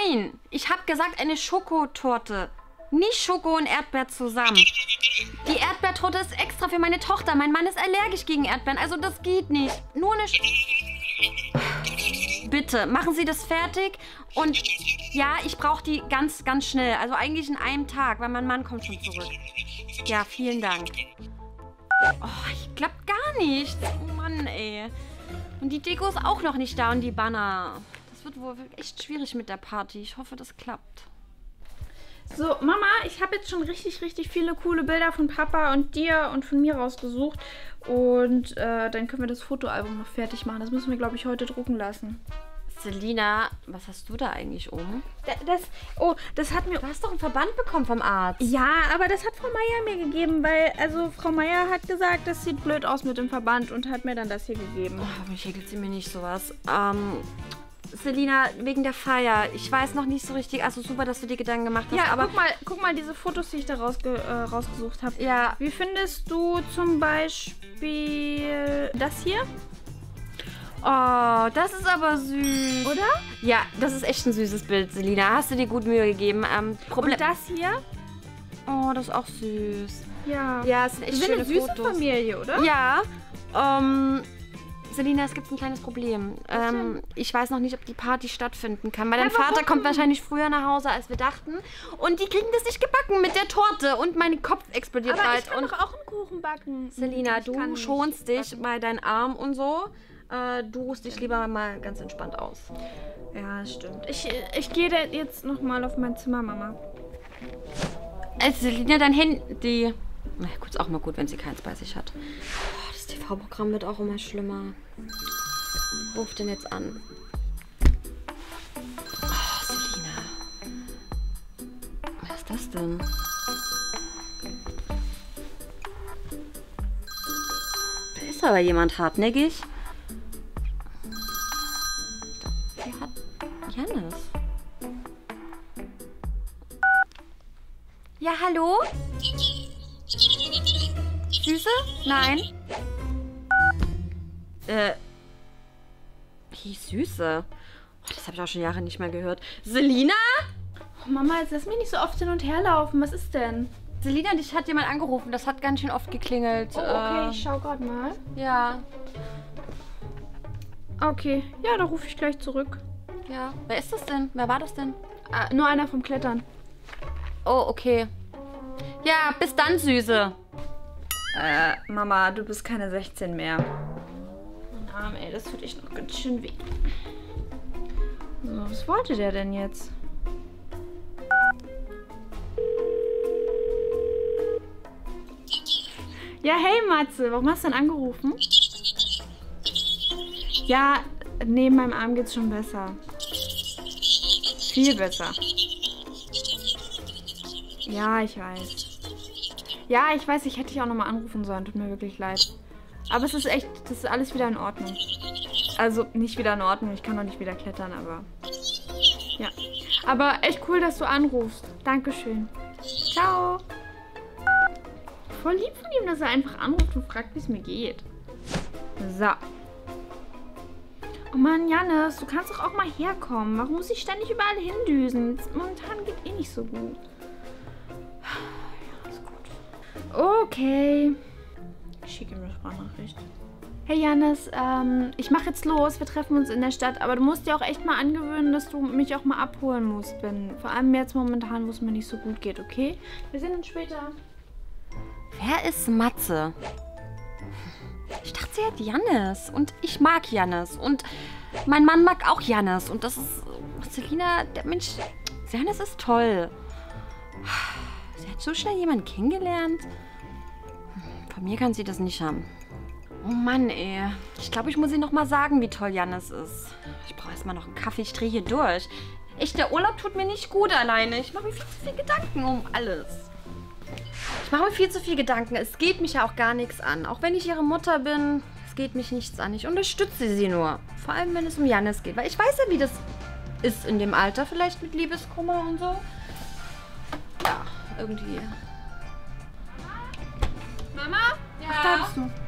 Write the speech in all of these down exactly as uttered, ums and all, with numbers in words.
Nein, ich habe gesagt eine Schokotorte. Nicht Schoko und Erdbeer zusammen. Die Erdbeertorte ist extra für meine Tochter. Mein Mann ist allergisch gegen Erdbeeren, also das geht nicht. Nur eine... Sch Bitte, machen Sie das fertig. Und ja, ich brauche die ganz, ganz schnell. Also eigentlich in einem Tag, weil mein Mann kommt schon zurück. Ja, vielen Dank. Oh, ich glaub gar nichts. Oh Mann, ey. Und die Deko ist auch noch nicht da und die Banner. Das wird wohl echt schwierig mit der Party. Ich hoffe, das klappt. So, Mama, ich habe jetzt schon richtig, richtig viele coole Bilder von Papa und dir und von mir rausgesucht. Und äh, dann können wir das Fotoalbum noch fertig machen. Das müssen wir, glaube ich, heute drucken lassen. Selina, was hast du da eigentlich um? Das, oh, das hat mir... Du hast doch einen Verband bekommen vom Arzt. Ja, aber das hat Frau Meier mir gegeben, weil, also, Frau Meier hat gesagt, das sieht blöd aus mit dem Verband und hat mir dann das hier gegeben. Oh, aber hier gibt sie mir nicht sowas. Ähm... Selina, wegen der Feier. Ich weiß noch nicht so richtig. Also super, dass du dir Gedanken gemacht hast. Ja, aber guck mal, guck mal diese Fotos, die ich da rausge äh, rausgesucht habe. Ja. Wie findest du zum Beispiel das hier? Oh, das ist aber süß. Oder? Ja, das ist echt ein süßes Bild, Selina. Hast du dir gut Mühe gegeben. Ähm, Problem Und das hier? Oh, das ist auch süß. Ja. Ja, es sind echt Wir sind schöne eine süße Fotos. Familie, oder? Ja. Ähm... Selina, es gibt ein kleines Problem. Ähm, ich weiß noch nicht, ob die Party stattfinden kann, weil dein Ja, warum? Vater kommt wahrscheinlich früher nach Hause, als wir dachten. Und die kriegen das nicht gebacken mit der Torte und mein Kopf explodiert Aber bald. ich kann und doch auch einen Kuchen backen. Selina, Ich du kann nicht schonst dich backen. bei deinem Arm und so. Äh, du ruhst dich lieber mal ganz entspannt aus. Ja, das stimmt. Ich, ich gehe jetzt nochmal auf mein Zimmer, Mama. Äh, Selina, dein Handy... Na gut, ist auch mal gut, wenn sie keins bei sich hat. Oh, das T V-Programm wird auch immer schlimmer. Ruf den jetzt an. Oh, Selina. Was ist das denn? Da ist aber jemand hartnäckig. Wer hat Jannis? Ja, hallo? Süße? Nein. Äh... Wie Süße. Oh, das habe ich auch schon Jahre nicht mehr gehört. Selina? Oh, Mama, jetzt lass mich nicht so oft hin und her laufen. Was ist denn? Selina, dich hat jemand angerufen. Das hat ganz schön oft geklingelt. Oh, okay, Äh, ich schau gerade mal. ja. Okay, ja, da rufe ich gleich zurück. Ja. Wer ist das denn? Wer war das denn? Ah, nur einer vom Klettern. Oh, okay. Ja, bis dann, Süße. Äh, Mama, du bist keine sechzehn mehr. Mein Arm, ey, das tut echt noch ganz schön weh. So, was wollte der denn jetzt? Ja, hey Matze, warum hast du denn angerufen? Ja, neben meinem Arm geht's schon besser. Viel besser. Ja, ich weiß. Ja, ich weiß, ich hätte dich auch nochmal anrufen sollen. Tut mir wirklich leid. Aber es ist echt, das ist alles wieder in Ordnung. Also, nicht wieder in Ordnung. Ich kann noch nicht wieder klettern, aber... Ja. Aber echt cool, dass du anrufst. Dankeschön. Ciao. Voll lieb von ihm, dass er einfach anruft und fragt, wie es mir geht. So. Oh Mann, Jannis, du kannst doch auch mal herkommen. Warum muss ich ständig überall hindüsen? Momentan geht eh nicht so gut. Ja, ist gut. Okay. Ich schicke ihm eine Sprachnachricht. Hey Jannis, ähm, ich mache jetzt los. Wir treffen uns in der Stadt. Aber du musst dir auch echt mal angewöhnen, dass du mich auch mal abholen musst. Wenn, vor allem jetzt momentan, wo es mir nicht so gut geht, okay? Wir sehen uns später. Wer ist Matze? Ich dachte, sie hat Jannis. Und ich mag Jannis. Und mein Mann mag auch Jannis. Und das ist... Selina, der Mensch... Jannis ist toll. Sie hat so schnell jemanden kennengelernt. Von mir kann sie das nicht haben. Oh Mann, ey. Ich glaube, ich muss ihr noch mal sagen, wie toll Jannis ist. Ich brauche erst mal noch einen Kaffee. Ich drehe hier durch. Echt, der Urlaub tut mir nicht gut alleine. Ich mache mir viel zu viel Gedanken um alles. Ich mache mir viel zu viel Gedanken. Es geht mich ja auch gar nichts an. Auch wenn ich ihre Mutter bin, es geht mich nichts an. Ich unterstütze sie nur. Vor allem, wenn es um Jannis geht. Weil ich weiß ja, wie das ist in dem Alter. Vielleicht mit Liebeskummer und so. Ja, irgendwie. Mama? Ja? Ach, da bist du.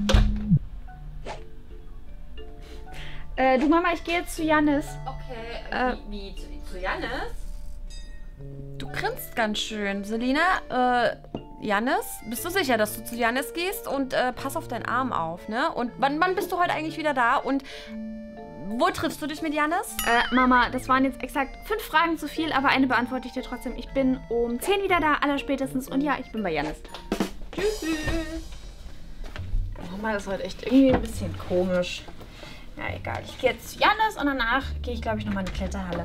Äh, du Mama, ich gehe jetzt zu Jannis. Okay, Äh, wie, wie zu, zu Jannis? Du grinst ganz schön. Selina, äh, Jannis, bist du sicher, dass du zu Jannis gehst? Und äh, pass auf deinen Arm auf, ne? Und wann, wann bist du heute eigentlich wieder da? Und wo triffst du dich mit Jannis? Äh, Mama, das waren jetzt exakt fünf Fragen zu viel, aber eine beantworte ich dir trotzdem. Ich bin um zehn wieder da, allerspätestens. Und ja, ich bin bei Jannis. Tschüss. Mama, das ist heute echt irgendwie ein bisschen komisch. Ja, egal. Ich gehe jetzt zu Jannis und danach gehe ich, glaube ich, nochmal in die Kletterhalle.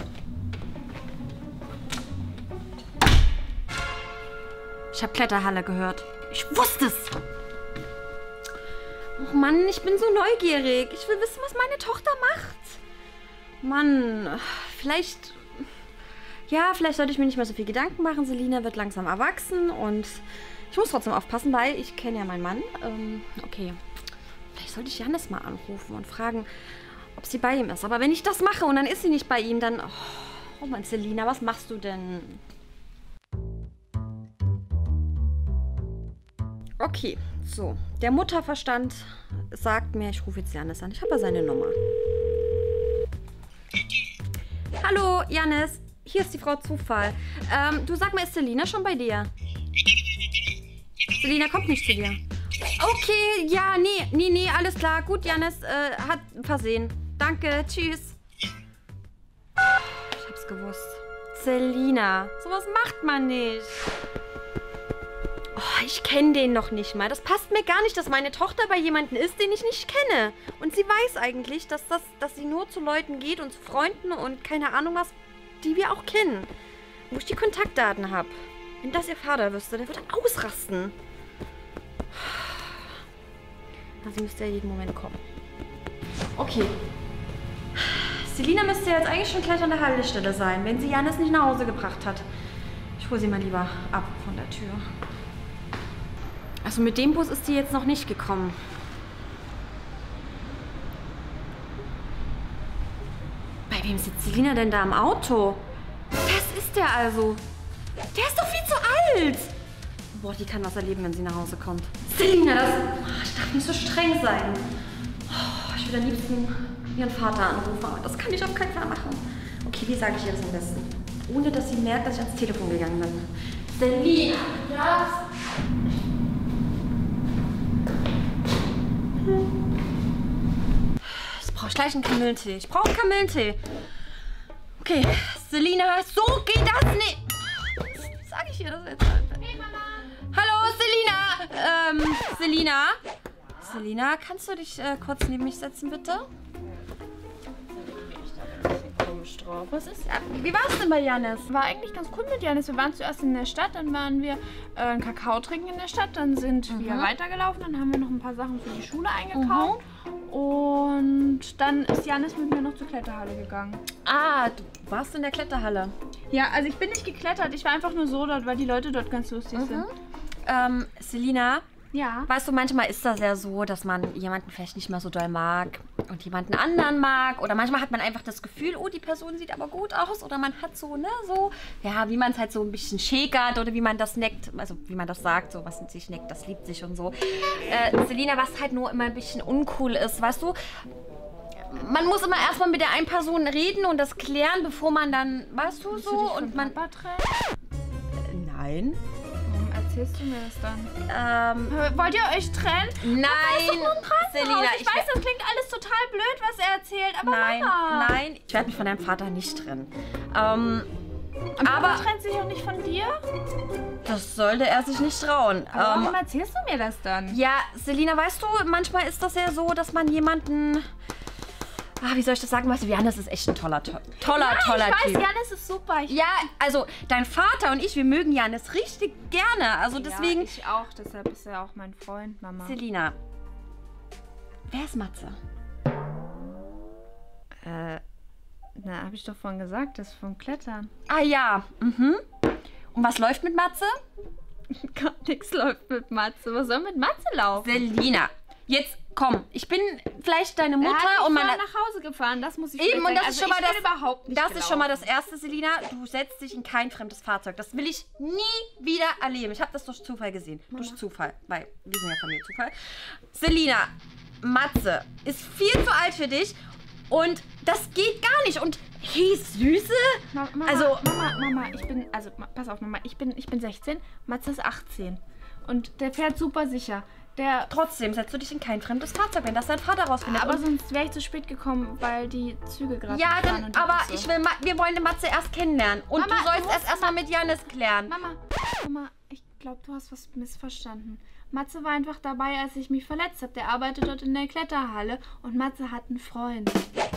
Ich habe Kletterhalle gehört. Ich wusste es. Oh Mann, ich bin so neugierig. Ich will wissen, was meine Tochter macht. Mann, vielleicht... Ja, vielleicht sollte ich mir nicht mehr so viel Gedanken machen. Selina wird langsam erwachsen und ich muss trotzdem aufpassen, weil ich kenne ja meinen Mann. Ähm, okay, vielleicht sollte ich Jannis mal anrufen und fragen, ob sie bei ihm ist. Aber wenn ich das mache und dann ist sie nicht bei ihm, dann... Oh, oh Mann, Selina, was machst du denn? Okay, so. Der Mutterverstand sagt mir, ich rufe jetzt Jannis an. Ich habe ja seine Nummer. Hallo, Jannis. Hier ist die Frau Zufall. Ähm, du, sag mal, ist Selina schon bei dir? Selina kommt nicht zu dir. Okay, ja, nee, nee, nee, alles klar. Gut, Jannis, äh, hat Versehen. Danke, tschüss. Ich hab's gewusst. Selina, sowas macht man nicht. Oh, ich kenne den noch nicht mal. Das passt mir gar nicht, dass meine Tochter bei jemandem ist, den ich nicht kenne. Und sie weiß eigentlich, dass, das, dass sie nur zu Leuten geht und zu Freunden und keine Ahnung was, die wir auch kennen. Wo ich die Kontaktdaten habe. Wenn das ihr Vater wüsste, der würde ausrasten. Also müsste er jeden Moment kommen. Okay. Selina müsste jetzt eigentlich schon gleich an der Haltestelle sein, wenn sie Jannis nicht nach Hause gebracht hat. Ich hole sie mal lieber ab von der Tür. Also mit dem Bus ist sie jetzt noch nicht gekommen. Bei wem sitzt Selina denn da im Auto? Das ist der also. Der ist doch viel zu alt. Boah, die kann was erleben, wenn sie nach Hause kommt. Selina, das... Oh, ich darf nicht so streng sein. Oh, ich würde am liebsten ihren Vater anrufen, aber das kann ich auf keinen Fall machen. Okay, wie sage ich ihr das am besten? Ohne, dass sie merkt, dass ich ans Telefon gegangen bin. Selina, ja? Jetzt brauche ich gleich einen Kamillentee. Ich brauche einen Kamillentee. Okay, Selina, so geht das nicht. Was sage ich ihr das jetzt? Hey, Mama. Hallo, Selina. Ähm, Selina. Selina, kannst du dich äh, kurz neben mich setzen, bitte? Drauf. Was ist? Wie war es denn bei Jannis? War eigentlich ganz cool mit Jannis. Wir waren zuerst in der Stadt, dann waren wir äh, einen Kakao trinken in der Stadt, dann sind mhm. wir weitergelaufen, dann haben wir noch ein paar Sachen für die Schule eingekauft mhm. und dann ist Jannis mit mir noch zur Kletterhalle gegangen. Ah, du warst in der Kletterhalle? Ja, also ich bin nicht geklettert, ich war einfach nur so dort, weil die Leute dort ganz lustig mhm. sind. Ähm, Selina? Ja. Weißt du, manchmal ist das ja so, dass man jemanden vielleicht nicht mehr so doll mag und jemanden anderen mag. Oder manchmal hat man einfach das Gefühl, oh, die Person sieht aber gut aus. Oder man hat so, ne, so, ja, wie man es halt so ein bisschen schäkert oder wie man das neckt. Also, wie man das sagt, so, was sich neckt, das liebt sich und so. Äh, Selina, was halt nur immer ein bisschen uncool ist, weißt du? Man muss immer erstmal mit der einen Person reden und das klären, bevor man dann, weißt du, so. Du dich und man. Papa trennt? Äh, nein. Erzählst du mir das dann? Ähm, Wollt ihr euch trennen? Nein, Selina, ich, ich weiß, das klingt alles total blöd, was er erzählt, aber nein, Mama. nein, ich werde mich von deinem Vater nicht trennen. Ähm, aber aber er trennt sich auch nicht von dir? Das sollte er sich nicht trauen. Aber ähm, warum erzählst du mir das dann? Ja, Selina, weißt du, manchmal ist das ja so, dass man jemanden... Ah, wie soll ich das sagen? Weißt du, Jannis ist echt ein toller, to toller, ja, toller ich weiß, Typ. Jannis ist super. Ich ja, also dein Vater und ich, wir mögen Jannis richtig gerne. Also deswegen... Ja, ich auch. Deshalb ist er auch mein Freund, Mama. Selina, wer ist Matze? Äh, na, hab ich doch vorhin gesagt, das ist vom Klettern. Ah ja, mhm. Und was läuft mit Matze? Gar nichts läuft mit Matze. Was soll mit Matze laufen? Selina, jetzt komm, ich bin vielleicht deine Mutter er hat und meine... nach Hause gefahren, das muss ich Eben, und das also ist schon mal das... überhaupt nicht das gelaufen. ist schon mal das Erste, Selina. Du setzt dich in kein fremdes Fahrzeug. Das will ich nie wieder erleben. Ich habe das durch Zufall gesehen. Mama. Durch Zufall, weil wir sind ja von mir Zufall. Selina, Matze ist viel zu alt für dich Und das geht gar nicht. Und hey, Süße? Mama, Mama, Also- Mama, Mama, ich bin, also ma- pass auf, Mama, ich bin, ich bin sechzehn, Matze ist achtzehn. Und der fährt super sicher. Der, Trotzdem setzt du dich in kein fremdes Fahrzeug, wenn das dein Vater rausfindet. aber Und- sonst wäre ich zu spät gekommen, weil die Züge gerade ja, fahren dann, und die aber Busse. ich will, Ma wir wollen den Matze erst kennenlernen. Und Mama, du sollst du musst erst erstmal mit Janis klären. Mama, Mama, ich glaube, du hast was missverstanden. Matze war einfach dabei, als ich mich verletzt habe. Der arbeitet dort in der Kletterhalle und Matze hat einen Freund.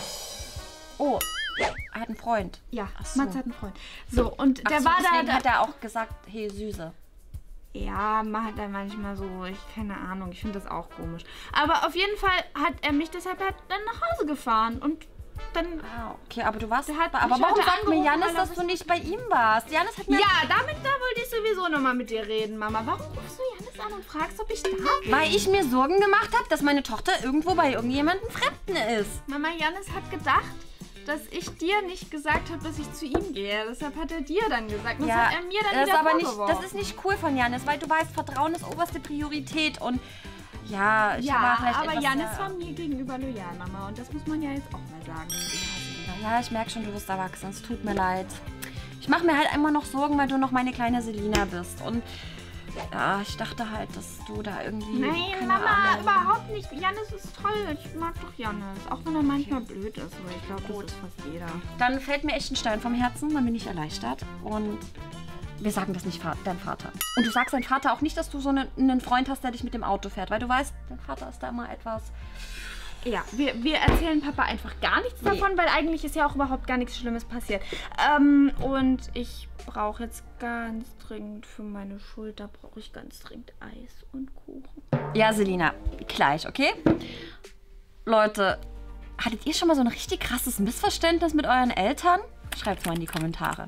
Oh, er hat einen Freund. Ja, Ach so. Matze hat einen Freund. So, und der Ach so, war deswegen da... hat er auch gesagt, hey, Süße. Ja, macht er manchmal so, ich keine Ahnung, ich finde das auch komisch. Aber auf jeden Fall hat er mich deshalb halt dann nach Hause gefahren und dann... Ah, okay, aber du warst... Der hat aber mich warum heute sagt mir angerufen, Janis, weil er dass du nicht bei ihm warst? Janis hat mir... Ja, damit, da wollte ich sowieso nochmal mit dir reden, Mama. Warum rufst du Janis an und fragst, ob ich da bin? Weil ich mir Sorgen gemacht habe, dass meine Tochter irgendwo bei irgendjemandem Fremden ist. Mama, Janis hat gedacht, dass ich dir nicht gesagt habe, dass ich zu ihm gehe. Deshalb hat er dir dann gesagt. Und das hat er mir dann das wieder ist aber nicht, vorgeworfen. das ist nicht cool von Janis, weil du weißt, Vertrauen ist oberste Priorität und ja, ich war Ja, vielleicht aber etwas, Janis ja, war mir gegenüber loyal, Mama. Und das muss man ja jetzt auch mal sagen. Ja, ich merke schon, du bist erwachsen. Es tut mir leid. Ich mache mir halt immer noch Sorgen, weil du noch meine kleine Selina bist. Und ja, ich dachte halt, dass du da irgendwie... Nein, keine Mama, Ahnung. überhaupt nicht. Janis ist toll. Ich mag doch Janis. Auch wenn er manchmal blöd ist. Aber ich glaube, das ist fast jeder. Dann fällt mir echt ein Stein vom Herzen, dann bin ich erleichtert. Und wir sagen das nicht dein Vater. Und du sagst deinem Vater auch nicht, dass du so einen, einen Freund hast, der dich mit dem Auto fährt. Weil du weißt, dein Vater ist da immer etwas... Ja, wir, wir erzählen Papa einfach gar nichts Nee. davon, weil eigentlich ist ja auch überhaupt gar nichts Schlimmes passiert. Ähm, und ich brauche jetzt ganz dringend für meine Schulter, brauche ich ganz dringend Eis und Kuchen. Ja, Selina, gleich, okay? Leute, hattet ihr schon mal so ein richtig krasses Missverständnis mit euren Eltern? Schreibt's mal in die Kommentare.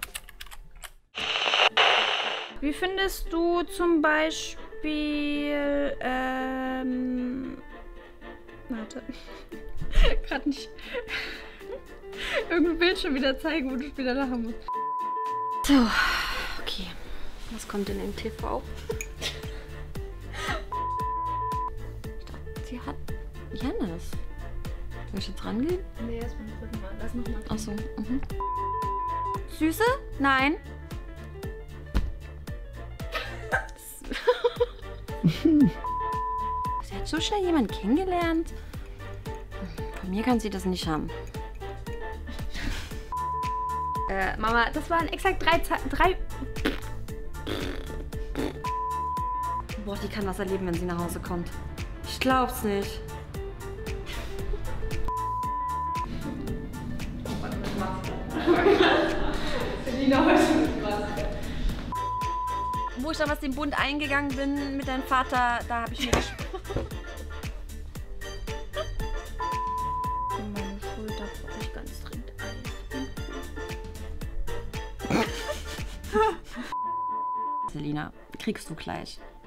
Wie findest du zum Beispiel, ähm... Warte. Gerade nicht. Irgendein Bild schon wieder zeigen, wo du später lachen musst. So, okay. Was kommt denn im T V? Ich dachte, sie hat Janis. Soll ich jetzt rangehen? Nee, erstmal drücken mal. Lass nochmal. Achso. Mhm. Süße? Nein. Sie hat so schnell jemanden kennengelernt. Von mir kann sie das nicht haben. Äh, Mama, das waren exakt drei... Ze drei Boah, die kann was erleben, wenn sie nach Hause kommt. Ich glaub's nicht. Wo ich damals den Bund eingegangen bin mit deinem Vater, da habe ich mir gesch- In meine Schulter brauche ich ganz dringend Eis. Selina, kriegst du gleich.